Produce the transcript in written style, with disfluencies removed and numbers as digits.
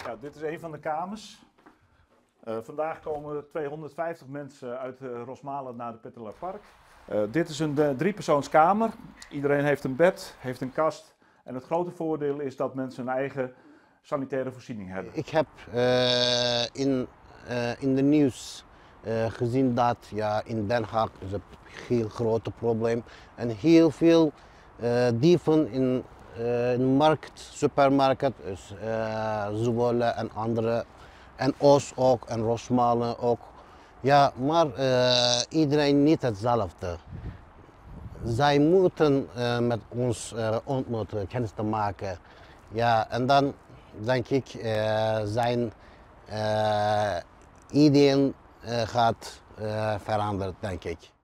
Ja, dit is een van de kamers. Vandaag komen 250 mensen uit Rosmalen naar de Pettelerpark. Dit is een driepersoonskamer. Iedereen heeft een bed, heeft een kast. En het grote voordeel is dat mensen een eigen sanitaire voorziening hebben. Ik heb in de nieuws gezien dat ja, in Den Haag is een heel groot probleem en heel veel dieven in de markt, supermarkt, dus, Zwolle en andere, en Oost ook en Rosmalen ook. Ja, maar iedereen niet hetzelfde. Zij moeten met ons ontmoeten, kennis te maken. Ja, en dan denk ik zijn ideeën gaat veranderen, denk ik.